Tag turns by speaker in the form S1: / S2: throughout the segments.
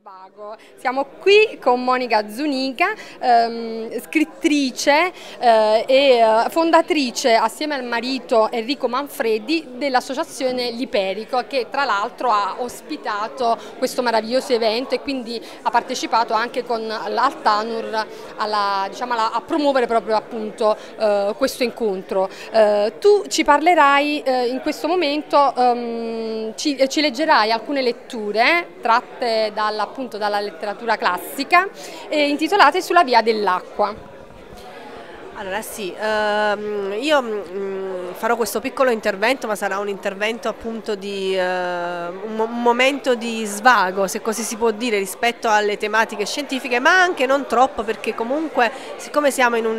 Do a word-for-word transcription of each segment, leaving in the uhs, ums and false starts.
S1: Svago. Siamo qui con Monica Zunica, ehm, scrittrice eh, e eh, fondatrice assieme al marito Enrico Manfredi dell'associazione Liperico, che tra l'altro ha ospitato questo meraviglioso evento e quindi ha partecipato anche con l'Altanur alla, diciamo, alla, a promuovere proprio appunto eh, questo incontro. Eh, tu ci parlerai eh, in questo momento, ehm, ci, ci leggerai alcune letture tratte dalla appunto dalla letteratura classica, eh, intitolate Sulla via dell'acqua.
S2: Allora sì, ehm, io mh, farò questo piccolo intervento, ma sarà un intervento appunto di eh, un, un momento di svago, se così si può dire, rispetto alle tematiche scientifiche, ma anche non troppo, perché comunque siccome siamo in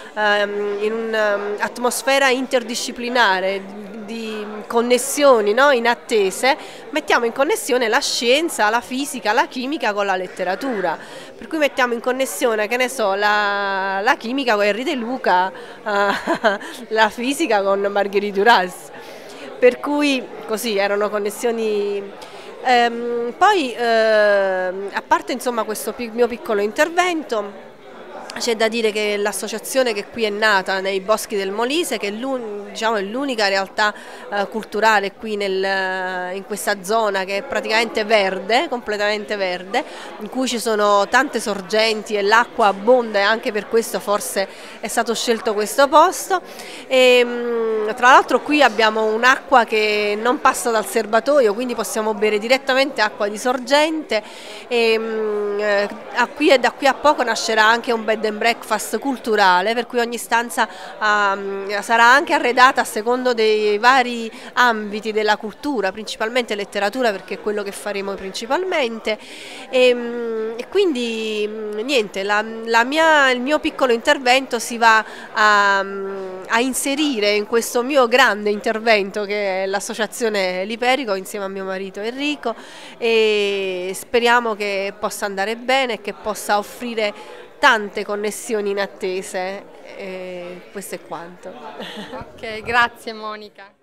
S2: un'atmosfera um, interdisciplinare, di connessioni, no, inattese, mettiamo in connessione la scienza, la fisica, la chimica con la letteratura, per cui mettiamo in connessione, che ne so, la, la chimica con Henri De Luca, uh, la fisica con Marguerite Duras, per cui così erano connessioni. Ehm, poi eh, a parte insomma questo mio piccolo intervento, c'è da dire che l'associazione che qui è nata nei Boschi del Molise, che è l'unica diciamo, realtà eh, culturale qui nel, in questa zona che è praticamente verde, completamente verde, in cui ci sono tante sorgenti e l'acqua abbonda, e anche per questo forse è stato scelto questo posto. E, mh, tra l'altro qui abbiamo un'acqua che non passa dal serbatoio, quindi possiamo bere direttamente acqua di sorgente, e mh, a qui, da qui a poco nascerà anche un bed and breakfast culturale, per cui ogni stanza um, sarà anche arredata a secondo dei vari ambiti della cultura, principalmente letteratura, perché è quello che faremo principalmente, e, um, e quindi niente, la, la mia, il mio piccolo intervento si va a, a inserire in questo mio grande intervento che è l'associazione Liperico insieme a mio marito Enrico, e speriamo che possa andare bene e che possa offrire tante connessioni inattese, e questo è quanto.
S1: Ok, grazie Monica.